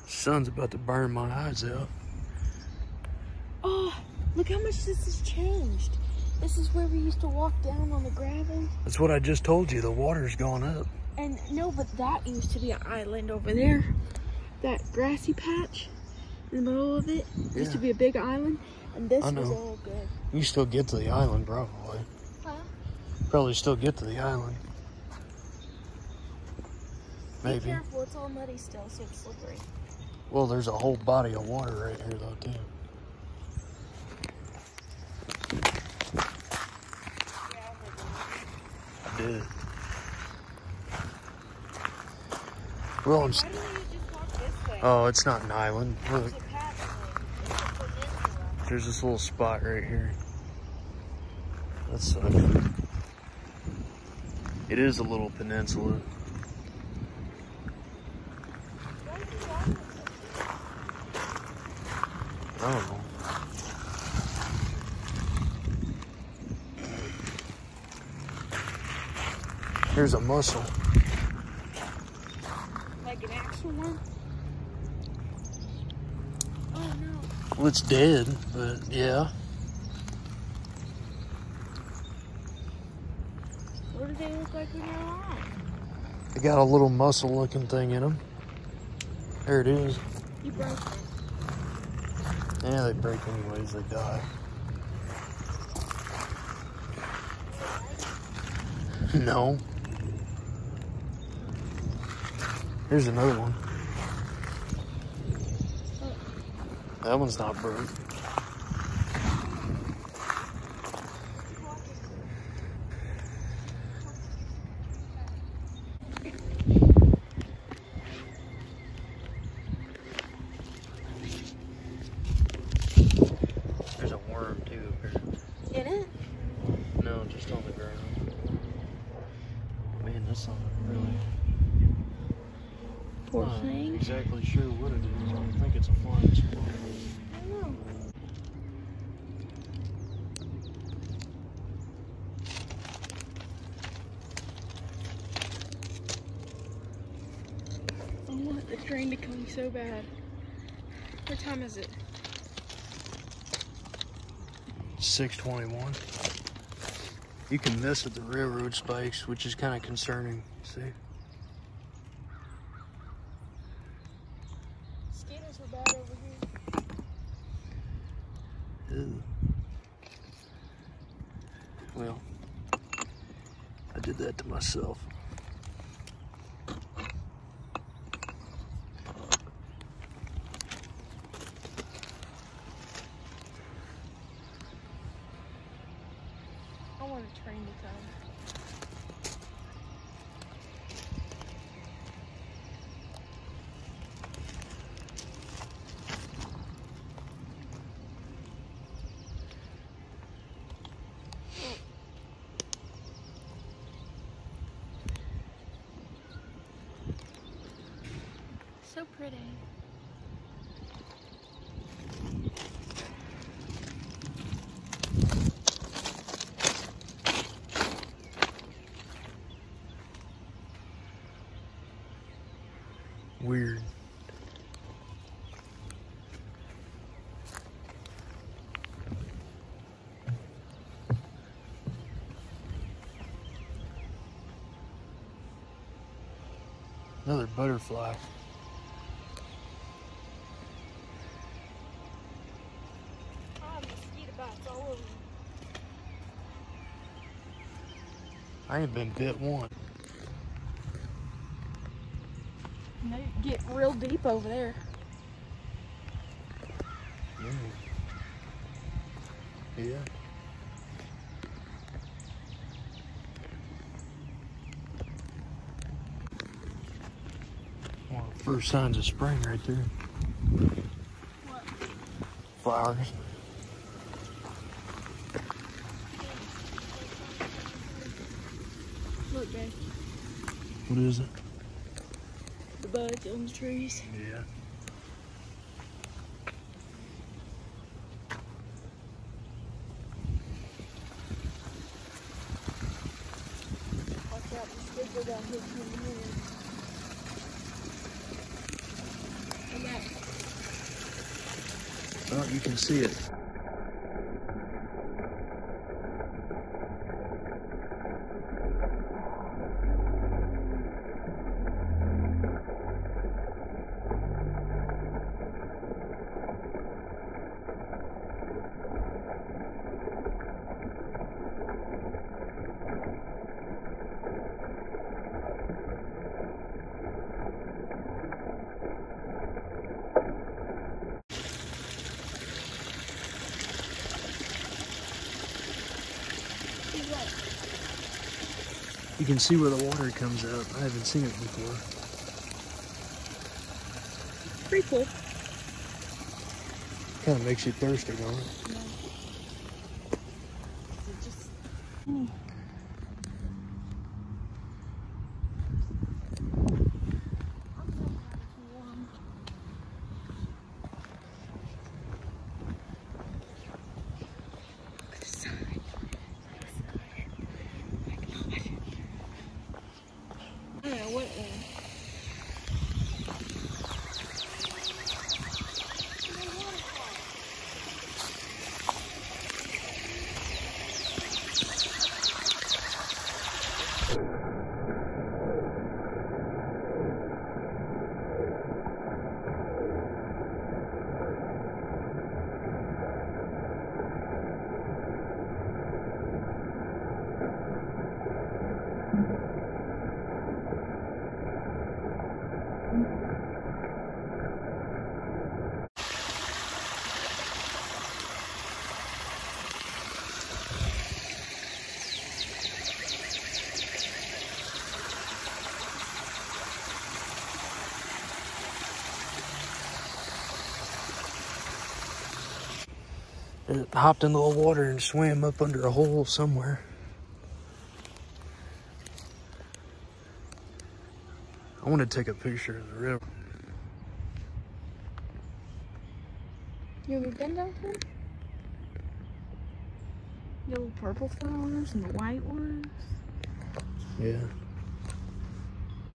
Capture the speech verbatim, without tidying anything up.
Sun's about to burn my eyes out. Oh, look how much this has changed. This is where we used to walk down on the gravel. That's what I just told you. The water's gone up. And no, but that used to be an island over there. That grassy patch in the middle of it Yeah. used to be a big island. And this I know. was all good. You still get to the island, probably. Huh? Probably still get to the island. Be Maybe. careful, it's all muddy still, so it's slippery. Well, there's a whole body of water right here, though, too. I did. Well, I'm. Why don't you just walk this way? Oh, it's not an island. Look, It's a pathway. It's a peninsula. there's this little spot right here. That sucks. It is a little peninsula. Why are you walking so I don't know. Here's a mussel. Like an actual one? Oh no. Well, it's dead, but yeah. What do they look like when you're alive? They got a little mussel looking thing in them. There it is. You broke it. Yeah, they break anyways, they die. No. Here's another one. That one's not broke. There's a worm too up here. In it? No, just on the ground. Man, that's not really. Poor Not thing. exactly sure what it is. I think it's a flying squirrel. I don't know. I want the train to come so bad. What time is it? six twenty-one. You can miss at the railroad spikes, which is kind of concerning. See? Mosquitoes are bad over here. Ew. Well, I did that to myself. I want a train to come. So pretty. Weird. Another butterfly. Ah, mosquito bites all over me. I ain't been bit once. And they get real deep over there. Mm. Yeah. Well, first signs of spring right there. What? Flowers. Look, guys. What is it? The buds on the trees. Yeah. Watch out, the skid go down here from here. Well, you can see it. You can see where the water comes out. I haven't seen it before. Pretty cool. Kind of makes you thirsty, don't it? Yeah. It just... Mm. I don't know what it is. It hopped in the water and swam up under a hole somewhere. I want to take a picture of the river. You ever been down here? The little purple flowers and the white ones. Yeah.